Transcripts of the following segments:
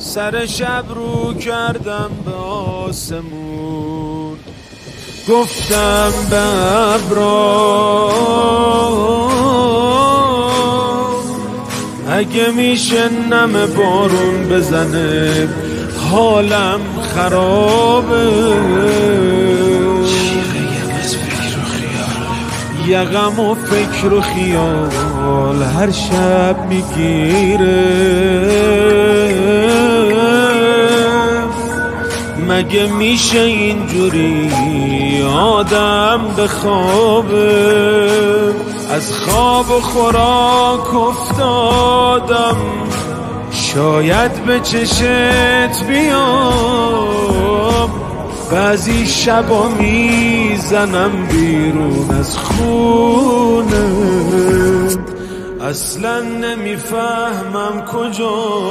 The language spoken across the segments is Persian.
سر شب رو کردم به آسمون، گفتم به ابرا اگه میشه نم بارون بزنه حالم خرابه. یه غم و فکر و خیال هر شب میگیره، مگه میشه اینجوری آدم بخوابه؟ از خواب و خوراک افتادم، شاید به چشت بیام، بعضی شبا میزنم بیرون از خونه، اصلا نمیفهمم کجا.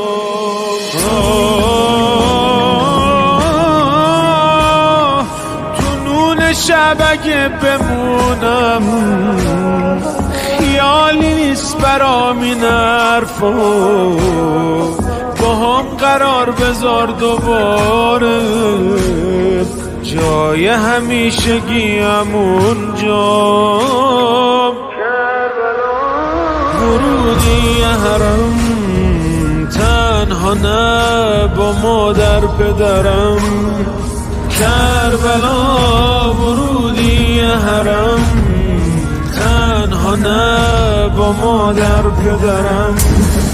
تو نون شب اگه بمونم خیالی نیست برام این حرفا، با هم قرار بذار دوباره، جای همیشگیم اونجا. ورودی حرم تنها نه با مادر پدرم، کربلا ورودی حرم تنها نه با مادر پدرم.